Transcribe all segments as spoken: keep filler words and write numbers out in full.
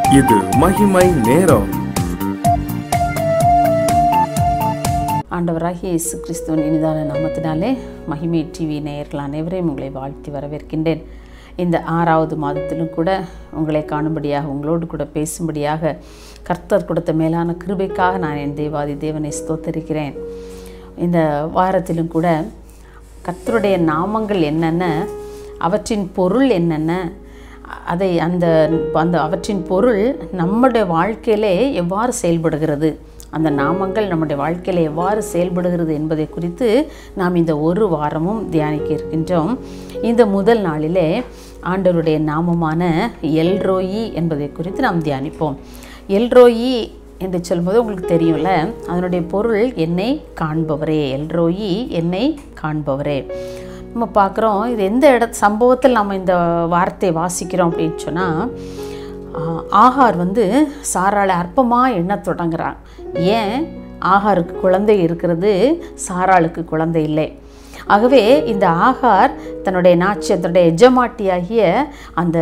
இது மகிமை நேரம். ஆண்டவராகிய இயேசு கிறிஸ்துவின் இனிதான நாமத்தினாலே மகிமை டிவி நேயர்கள் அனைவரையும் உங்களை வாழ்த்தி வரவேற்கின்றேன். இந்த ஆறாவது மாதத்திலும் கூட உங்களை காணும்படியாக, உங்களோடு கூட பேசும்படியாக கர்த்தர் கொடுத்த மேலான கிருபைக்காக நான் என் தேவாதி தேவனை ஸ்தோத்தரிக்கிறேன். இந்த வாரத்திலும் கூட கர்த்தருடைய நாமங்கள் என்னென்ன, அவற்றின் பொருள் என்னென்ன, அதை அந்த அந்த அவற்றின் பொருள் நம்முடைய வாழ்க்கையிலே எவ்வாறு செயல்படுகிறது, அந்த நாமங்கள் நம்முடைய வாழ்க்கையில் எவ்வாறு செயல்படுகிறது என்பதை குறித்து நாம் இந்த ஒரு வாரமும் தியானிக்க இருக்கின்றோம். இந்த முதல் நாளிலே ஆண்டவருடைய நாமமான எல்ரோயி என்பதை குறித்து நாம் தியானிப்போம். எல்ரோயி என்று சொல்லும்போது உங்களுக்கு தெரியும்ல, அதனுடைய பொருள் என்னை காண்பவரே. எல்ரோயி என்னை காண்பவரே. நம்ம பார்க்குறோம், இது எந்த இட சம்பவத்தில் நம்ம இந்த வார்த்தையை வாசிக்கிறோம் அப்படின்னு சொன்னால், ஆகார் வந்து சாராளை அற்பமாக எண்ண தொடங்குறான். ஏன்? ஆகாருக்கு குழந்தை இருக்கிறது, சாராளுக்கு குழந்தை இல்லை. ஆகவே இந்த ஆகார் தன்னுடைய நாச்சியத்துடைய எஜமாட்டியாகிய அந்த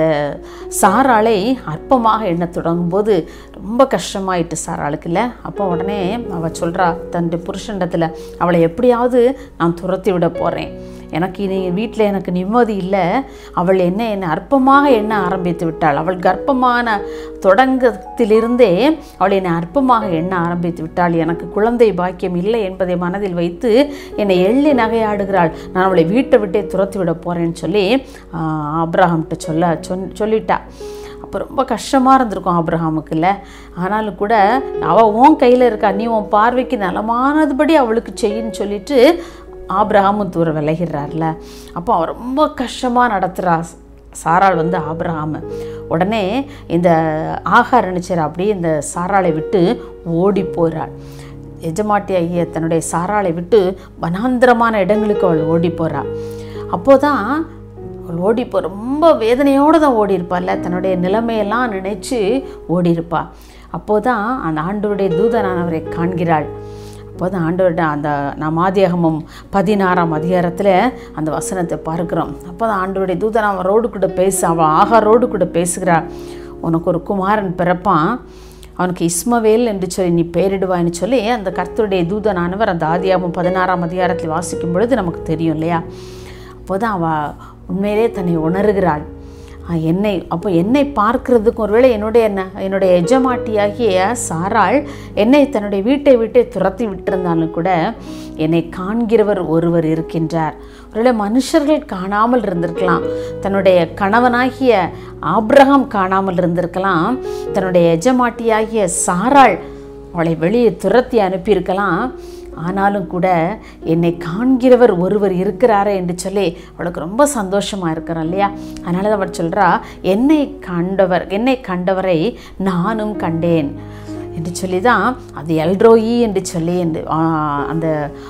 சாராளை அற்பமாக எண்ண தொடங்கும்போது ரொம்ப கஷ்டமாயிட்டு சாராளுக்கு இல்லை. அப்போ உடனே அவள் சொல்கிறா தன்னுடைய புருஷனிடத்தில், அவளை எப்படியாவது நான் துரத்தி விட போகிறேன், எனக்கு இனி வீட்டில் எனக்கு நிம்மதி இல்லை, அவள் என்ன என்னை அற்பமாக எண்ண ஆரம்பித்து விட்டாள், அவள் கர்ப்பமான தொடங்கத்திலிருந்தே அவள் என்னை அற்பமாக எண்ண ஆரம்பித்து விட்டாள், எனக்கு குழந்தை பாக்கியம் இல்லை என்பதை மனதில் வைத்து என்னை எள்ளி நகையாடுகிறாள், நான் அவளை வீட்டை விட்டே துரத்தி விட போகிறேன்னு சொல்லி ஆபிரகாம்கிட்ட சொல்ல சொன் சொல்லிட்டா. அப்போ ரொம்ப கஷ்டமாக இருந்திருக்கும் ஆபிரகாமுக்கு இல்லை. ஆனாலும் கூட அவள் உன் கையில் இருக்கா, நீ உன் பார்வைக்கு நலமானதுபடி அவளுக்கு செய்யின்னு சொல்லிட்டு ஆபிரகாமும் தூர விலகிறார்ல. அப்போ அவன் ரொம்ப கஷ்டமாக நடத்துகிறா சாராள் வந்து ஆபிரகாம. உடனே இந்த ஆகார் நினைச்சார், அப்படியே இந்த சாராளை விட்டு ஓடி போகிறாள். எஜமாட்டி ஐய தன்னுடைய சாராளை விட்டு வனாந்திரமான இடங்களுக்கு அவள் ஓடி போகிறாள். அப்போதான் அவள் ஓடிப்போ ரொம்ப வேதனையோடு தான் ஓடி இருப்பாள்ல, தன்னுடைய நிலைமையெல்லாம் நினைச்சு ஓடி இருப்பா. அப்போதான் அந்த ஆண்டவருடைய தூதனானவரை காண்கிறாள். அப்போதான் ஆண்டவர்கிட்ட அந்த நாம் ஆதியாகமம் பதினாறாம் அதிகாரத்தில் அந்த வசனத்தை பார்க்குறோம். அப்போ தான் ஆண்டவருடைய தூதன் அவரோடு கூட பேச அவள் ஆகாரோடு கூட பேசுகிறாள். உனக்கு ஒரு குமாரன் பிறப்பான், அவனுக்கு இஸ்மவேல் என்று சொல்லி நீ பெயரிடுவான்னு சொல்லி அந்த கர்த்தருடைய தூதனானவர் அந்த ஆதியாகமம் பதினாறாம் அதிகாரத்தில் வாசிக்கும் பொழுது நமக்கு தெரியும் இல்லையா. அப்போ தான் அவள் உண்மையிலே தன்னை உணர்கிறாள். என்னை அப்போ என்னை பார்க்கறதுக்கு ஒருவேளை என்னுடைய என்ன என்னுடைய எஜமாட்டியாகிய சாராள் என்னை தன்னுடைய வீட்டை விட்டே துரத்தி விட்டிருந்தாலும் கூட என்னை காண்கிறவர் ஒருவர் இருக்கின்றார். ஒருவேளை மனுஷர்கள் காணாமல் இருந்திருக்கலாம், தன்னுடைய கணவனாகிய ஆபிரகாம் காணாமல் இருந்திருக்கலாம், தன்னுடைய எஜமாட்டியாகிய சாராள் அவளை வெளியே துரத்தி அனுப்பியிருக்கலாம். ஆனாலும் கூட என்னை காண்கிறவர் ஒருவர் இருக்கிறாரே என்று சொல்லி அவளுக்கு ரொம்ப சந்தோஷமாக இருக்கிறான் இல்லையா. அதனால தான் அவள் சொல்கிறா, என்னை கண்டவர் என்னை கண்டவரை நானும் கண்டேன் என்று சொல்லி தான் அது எல்ரோயி என்று சொல்லி அந்த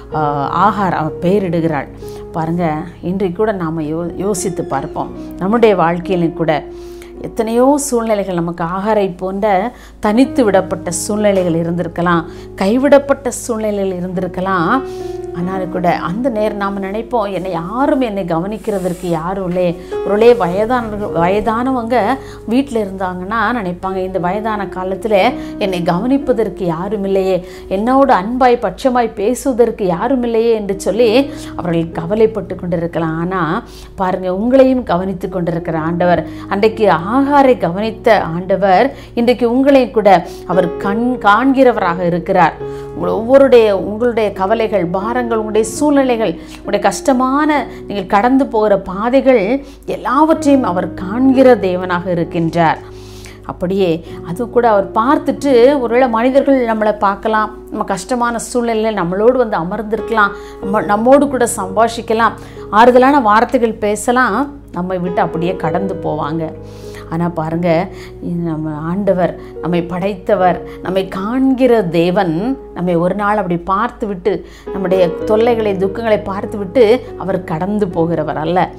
ஆகார் அவள் பெயரிடுகிறாள். பாருங்கள், இன்றைக்கு கூட நாம் யோ யோசித்து பார்ப்போம். நம்முடைய வாழ்க்கையிலும் கூட எத்தனையோ சூழ்நிலைகள் நமக்கு ஆகாரை போன்ற தனித்து விடப்பட்ட சூழ்நிலைகள் இருந்திருக்கலாம், கைவிடப்பட்ட சூழ்நிலைகள் இருந்திருக்கலாம். ஆனாலும் கூட அந்த நேரம் நாம் நினைப்போம், என்னை யாரும் என்னை கவனிக்கிறதற்கு யாரும் இல்லை. ஒருளே வயதான வயதானவங்க வீட்டில் இருந்தாங்கன்னா நினைப்பாங்க, இந்த வயதான காலத்தில் என்னை கவனிப்பதற்கு யாரும் இல்லையே, என்னோடு அன்பாய் பட்சமாய் பேசுவதற்கு யாரும் இல்லையே என்று சொல்லி அவர்கள் கவலைப்பட்டு கொண்டிருக்கலாம். ஆனால் பாருங்கள், உங்களையும் கவனித்து கொண்டிருக்கிற ஆண்டவர், அன்றைக்கு ஆகாரை கவனித்த ஆண்டவர் இன்றைக்கு உங்களையும் கூட அவர் கண் காண்கிறவராக இருக்கிறார். ஒவ்வொருடைய உங்களுடைய கவலைகள், பாரங்கள், உங்களுடைய சூழ்நிலைகள், உங்களுடைய கஷ்டமான நீங்கள் கடந்து போகிற பாதைகள் எல்லாவற்றையும் அவர் காண்கிற தேவனாக இருக்கின்றார். அப்படியே அது கூட அவர் பார்த்துட்டு, ஒருவேளை மனிதர்கள் நம்மளை பார்க்கலாம், நம்ம கஷ்டமான சூழ்நிலையில் நம்மளோடு வந்து அமர்ந்திருக்கலாம், நம்ம நம்மோடு கூட சம்பாஷிக்கலாம், ஆறுதலான வார்த்தைகள் பேசலாம், நம்மை விட்டு அப்படியே கடந்து போவாங்க. ஆனால் பாருங்கள், நம்ம ஆண்டவர், நம்மை படைத்தவர், நம்மை காண்கிற தேவன் நம்மை ஒரு நாள் அப்படி பார்த்து விட்டு, நம்முடைய தொல்லைகளை துக்கங்களை பார்த்து விட்டு அவர் கடந்து போகிறவர் அல்ல.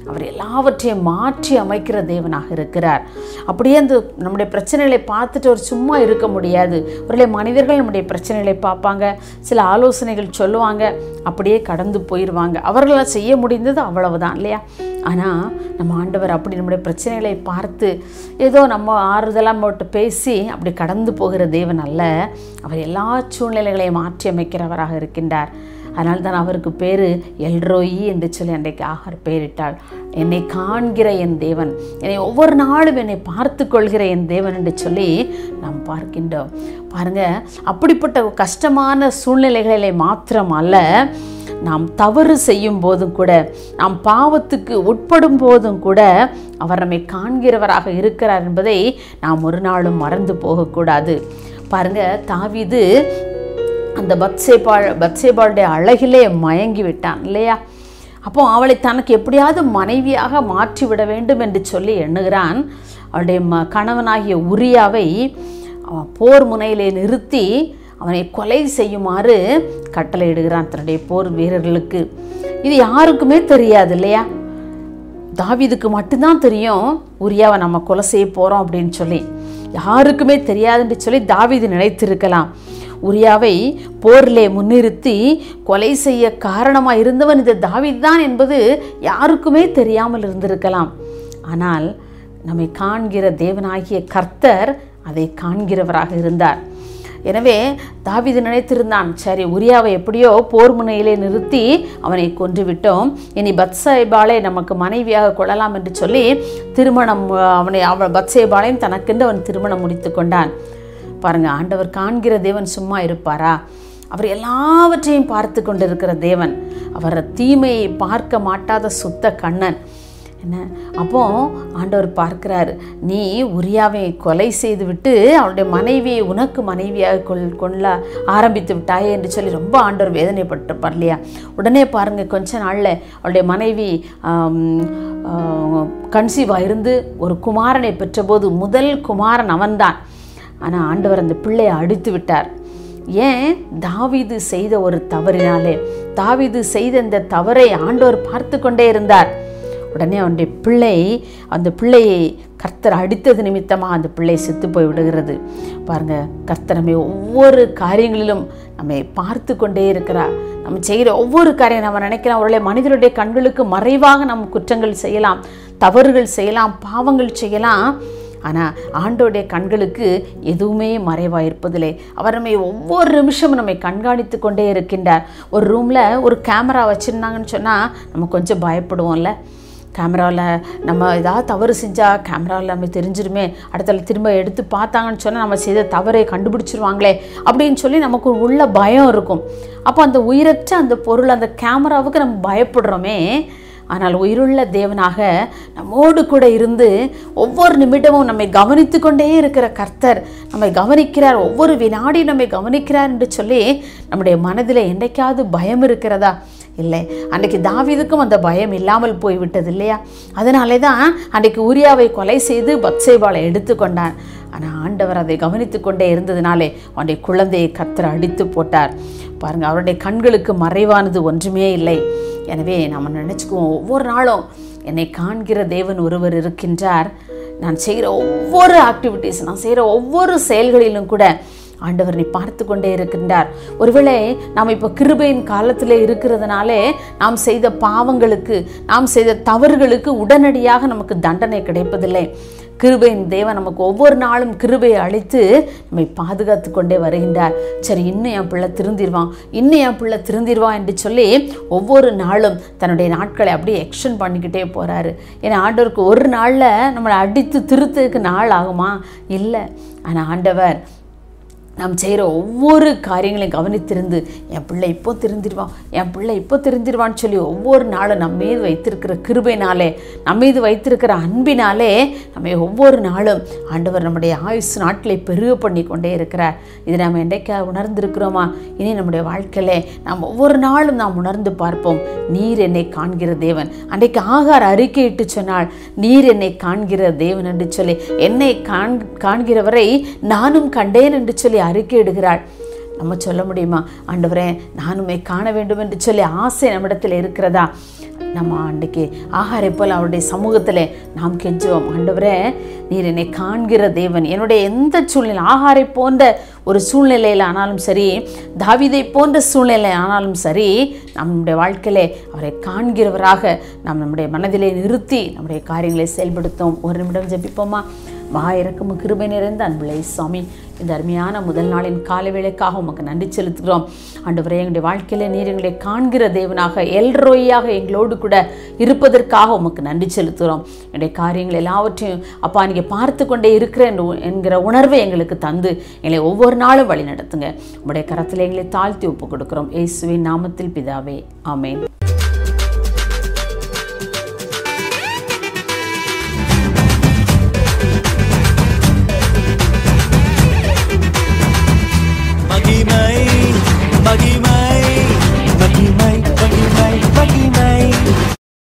அவர் எல்லாவற்றையும் மாற்றி அமைக்கிற தேவனாக இருக்கிறார். அப்படியே அந்த நம்முடைய பிரச்சனைகளை பார்த்துட்டு ஒரு சும்மா இருக்க முடியாது. ஒருவேளை மனிதர்கள் நம்முடைய பிரச்சனைகளை பார்ப்பாங்க, சில ஆலோசனைகள் சொல்லுவாங்க, அப்படியே கடந்து போயிடுவாங்க. அவர்களால் செய்ய முடிந்தது அவ்வளவுதான் இல்லையா? ஆனால் நம்ம ஆண்டவர் அப்படி நம்முடைய பிரச்சனைகளை பார்த்து ஏதோ நம்ம ஆறுதலாக போட்டு பேசி அப்படி கடந்து போகிற தேவன் அல்ல. அவர் எல்லா சூழ்நிலைகளையும் மாற்றி அமைக்கிறவராக இருக்கின்றார். அதனால் தான் அவருக்கு பேர் எல்ரோயி என்று சொல்லி அன்றைக்கு ஆகார் பெயரிட்டாள். என்னை காண்கிற என் தேவன், என்னை ஒவ்வொரு நாளும் என்னை பார்த்து கொள்கிற என் தேவன் என்று சொல்லி நாம் பார்க்கின்றோம். பாருங்க, அப்படிப்பட்ட கஷ்டமான சூழ்நிலைகளை மாத்திரம் அல்ல, நாம் தவறு செய்யும் போதும் கூட, நாம் பாவத்துக்கு உட்படும் போதும் கூட அவர் நம்மை காண்கிறவராக இருக்கிறார் என்பதை நாம் ஒரு நாளும் மறந்து போகக்கூடாது. பாருங்க, தாவீது அந்த பத்சேபாள் பத்சேபாளுடைய அழகிலே மயங்கி விட்டான் இல்லையா? அப்போ அவளை தனக்கு எப்படியாவது மனைவியாக மாற்றிவிட வேண்டும் என்று சொல்லி எண்ணுகிறான். அவளுடைய ம கணவனாகிய உரியாவை போர் முனையிலே நிறுத்தி அவனை கொலை செய்யுமாறு கட்டளையிடுகிறான் தன்னுடைய போர் வீரர்களுக்கு. இது யாருக்குமே தெரியாது இல்லையா? தாவீதுக்கு மட்டும்தான் தெரியும் உரியாவை நம்ம கொலை செய்ய போகிறோம் அப்படின்னு சொல்லி. யாருக்குமே தெரியாதுன்னு சொல்லி தாவீது நினைத்திருக்கலாம். உரியாவை போரிலே முன்னிறுத்தி கொலை செய்ய காரணமாக இருந்தவன் இந்த தாவீது தான் என்பது யாருக்குமே தெரியாமல் இருந்திருக்கலாம். ஆனால் நம்மை காண்கிற தேவனாகிய கர்த்தர் அதை காண்கிறவராக இருந்தார். எனவே தாவீது நினைத்திருந்தான், சரி உரியாவை எப்படியோ போர் முனையிலே நிறுத்தி அவனை கொன்று விட்டோம், இனி பத்சேபாளை நமக்கு மனைவியாக கொள்ளலாம் என்று சொல்லி திருமணம் அவனை அவள் பத்சேபாளையும் தனக்கென்று அவன் திருமணம் முடித்து கொண்டான். பாருங்க, ஆண்டவர் காண்கிற தேவன் சும்மா இருப்பாரா? அவர் எல்லாவற்றையும் பார்த்து கொண்டிருக்கிற தேவன். அவர் தீமையை பார்க்க மாட்டாத சுத்த கண்ணன். என்ன அப்போ ஆண்டவர் பார்க்கிறார், நீ உரியாவை கொலை செய்து விட்டு அவளுடைய மனைவியை உனக்கு மனைவியாக கொள் கொள்ள ஆரம்பித்து விட்டாயே என்று சொல்லி ரொம்ப ஆண்டவர் வேதனைப்பட்டிருப்பார் இல்லையா? உடனே பாருங்க, கொஞ்ச நாளில் அவளுடைய மனைவி கன்சீவாக இருந்து ஒரு குமாரனை பெற்றபோது முதல் குமாரன் அவன்தான். ஆனால் ஆண்டவர் அந்த பிள்ளையை அடித்து விட்டார். ஏன்? தாவீது செய்த ஒரு தவறினாலே. தாவீது செய்த இந்த தவறை ஆண்டவர் பார்த்து கொண்டே இருந்தார். உடனே அவனுடைய பிள்ளை அந்த பிள்ளையை கர்த்தர் அடித்தது நிமித்தமாக அந்த பிள்ளை செத்து போய் விடுகிறது. பாருங்க, கர்த்தர் நம்மை ஒவ்வொரு காரியங்களிலும் நம்மை பார்த்து கொண்டே இருக்கிறார். நம்ம செய்கிற ஒவ்வொரு காரியம் நம்ம நினைக்கலாம் ஒருவேளை மனிதருடைய கண்களுக்கு மறைவாக நம்ம குற்றங்கள் செய்யலாம், தவறுகள் செய்யலாம், பாவங்கள் செய்யலாம். ஆனால் ஆண்டோடைய கண்களுக்கு எதுவுமே மறைவாக இருப்பதில்லை. அவர் நம்மை ஒவ்வொரு நிமிஷமும் நம்மை கண்காணித்து கொண்டே இருக்கின்றார். ஒரு ரூமில் ஒரு கேமரா வச்சுருந்தாங்கன்னு சொன்னால் நம்ம கொஞ்சம் பயப்படுவோம்ல. கேமராவில் நம்ம ஏதாவது தவறு செஞ்சால் கேமராவில் நம்ம தெரிஞ்சிருமே, அடுத்த திரும்ப எடுத்து பார்த்தாங்கன்னு சொன்னால் நம்ம செய்த தவறை கண்டுபிடிச்சிருவாங்களே அப்படின்னு சொல்லி நமக்கு உள்ள பயம் இருக்கும். அப்போ அந்த உயிரற்ற அந்த பொருள், அந்த கேமராவுக்கு நம்ம பயப்படுறோமே. ஆனால் உயிருள்ள தேவனாக நம்மோடு கூட இருந்து ஒவ்வொரு நிமிடமும் நம்மை கவனித்து கொண்டே இருக்கிற கர்த்தர் நம்மை கவனிக்கிறார், ஒவ்வொரு வினாடியும் நம்மை கவனிக்கிறார் என்று சொல்லி நம்முடைய மனதில் என்றைக்காவது பயம் இருக்கிறதா? இல்லை. அன்றைக்கு தாவீதுக்கும் அந்த பயம் இல்லாமல் போய்விட்டது இல்லையா? அதனாலே தான் அன்றைக்கு உரியாவை கொலை செய்து பத்சேபாளை எடுத்து கொண்டான். ஆனால் ஆண்டவர் அதை கவனித்து கொண்டே இருந்ததினாலே அவனுடைய குழந்தையை கர்த்தர் அடித்து போட்டார். பாருங்கள், அவருடைய கண்களுக்கு மறைவானது ஒன்றுமே இல்லை. எனவே நம்ம நினச்சிக்குவோம், ஒவ்வொரு நாளும் என்னை காண்கிற தேவன் ஒருவர் இருக்கின்றார். நான் செய்கிற ஒவ்வொரு ஆக்டிவிட்டீஸ், நான் செய்கிற ஒவ்வொரு செயல்களிலும் கூட ஆண்டவர் நீ பார்த்து கொண்டே இருக்கின்றார். ஒருவேளை நாம் இப்போ கிருபையின் காலத்தில் இருக்கிறதுனாலே நாம் செய்த பாவங்களுக்கு, நாம் செய்த தவறுகளுக்கு உடனடியாக நமக்கு தண்டனை கிடைப்பதில்லை. கிருபையின் தேவன் நமக்கு ஒவ்வொரு நாளும் கிருபையை அளித்து நம்மை பாதுகாத்து கொண்டே வருகின்றார். சரி, இன்னும் என் பிள்ளை திருந்திடுவான், இன்னும் என் பிள்ளை திருந்திடுவான் என்று சொல்லி ஒவ்வொரு நாளும் தன்னுடைய நாட்களை அப்படியே எக்ஸ்டெண்ட் பண்ணிக்கிட்டே போகிறாரு. ஏன்னா ஆண்டவருக்கு ஒரு நாளில் நம்மளை அடித்து திருத்ததுக்கு நாள் ஆகுமா? இல்லை. ஆனால் ஆண்டவர் நாம் செய்கிற ஒவ்வொரு காரியங்களையும் கவனித்திருந்து என் பிள்ளை இப்போ திருந்திடுவான், என் பிள்ளை இப்போ திருந்திடுவான்னு சொல்லி ஒவ்வொரு நாளும் நம்ம மீது வைத்திருக்கிற கிருபையினாலே, நம்ம மீது வைத்திருக்கிற அன்பினாலே நம்ம ஒவ்வொரு நாளும் ஆண்டவர் நம்முடைய ஆயுசு நாட்களை பெருக பண்ணி கொண்டே இருக்கிறார். இதை நாம் என்றைக்கா உணர்ந்திருக்கிறோமா? இனி நம்முடைய வாழ்க்கையிலே நாம் ஒவ்வொரு நாளும் நாம் உணர்ந்து பார்ப்போம், நீர் என்னை காண்கிற தேவன். அன்றைக்கு ஆகார் அறிக்கையிட்டு சொன்னால், நீர் என்னை காண்கிற தேவன் என்று சொல்லி, என்னை காண் காண்கிறவரை நானும் கண்டேன் என்று சொல்லி அறிக்கையிடுகிறாள். நம்ம சொல்ல முடியுமா, ஆண்டவரே நானுமே காண வேண்டும் என்று சொல்லி ஆசை நம்மிடத்தில் இருக்கிறதா? நம்ம ஆண்டுக்கு ஆகாரை போல் அவருடைய சமூகத்தில் நாம் கெஞ்சுவோம். ஆண்டவரே, நீர் என்னை காண்கிற தேவன். என்னுடைய எந்த சூழ்நிலை, ஆகாரை போன்ற ஒரு சூழ்நிலையில் ஆனாலும் சரி, தாவீதை போன்ற சூழ்நிலை ஆனாலும் சரி, நம்முடைய வாழ்க்கையிலே அவரை காண்கிறவராக நாம் நம்முடைய மனதிலே நிறுத்தி நம்முடைய காரியங்களை செயல்படுத்தும். ஒரு நிமிடம் ஜெபிப்போமா? மகா இரக்கமும் கிருபை நிறைந்த அன்புள்ள சுவாமி, இந்த அருமையான முதல் நாளின் காலை வேளைக்காக உமக்கு நன்றி செலுத்துகிறோம். ஆண்டவரே, எங்களுடைய வாழ்க்கையில் நீர் எங்களை காண்கிற தேவனாக எல்ரோயாக எங்களோடு கூட இருப்பதற்காக உமக்கு நன்றி செலுத்துகிறோம். என்னுடைய காரியங்கள் எல்லாவற்றையும் அப்பா நீங்கள் பார்த்து கொண்டே இருக்கிற என்கிற உணர்வை எங்களுக்கு தந்து எங்களை ஒவ்வொரு நாளும் வழி நடத்துங்க. உங்களுடைய கரத்தில் எங்களை தாழ்த்தி ஒப்பு கொடுக்கிறோம். இயேசுவின் நாமத்தில் பிதாவே, ஆமென்.